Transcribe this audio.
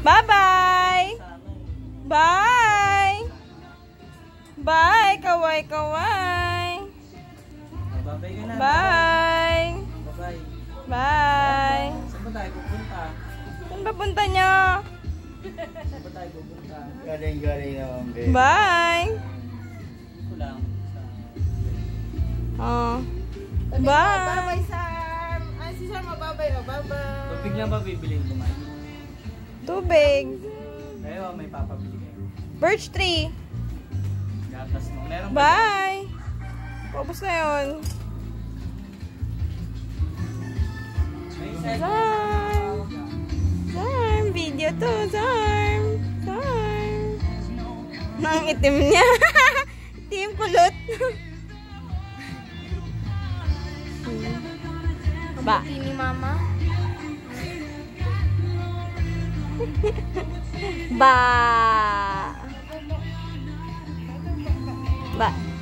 Bye-bye! Bye! Bye! Kaway-kaway! Babay ka na. Bye! Bye. Bye! Saan ba tayo pupunta? Saan ba punta niyo? Saan ba tayo pupunta? Galing naman, babe. Bye! Ito lang. Oh. Bye! Bye! Bye, Sam! Ay, si Sam, mababay. Oh, bye-bye. Tubig lang ba bibilin naman? Tubig. Kayo, may papabili kayo. Birch tree. Gatas mo. Meron ba? Bye! Paubos na yun. May set. Zarm! Zarm! Video to! Zarm! Zarm! Ang itim niya. Itim kulot. Ba? Ni Mama. Ba? Ba?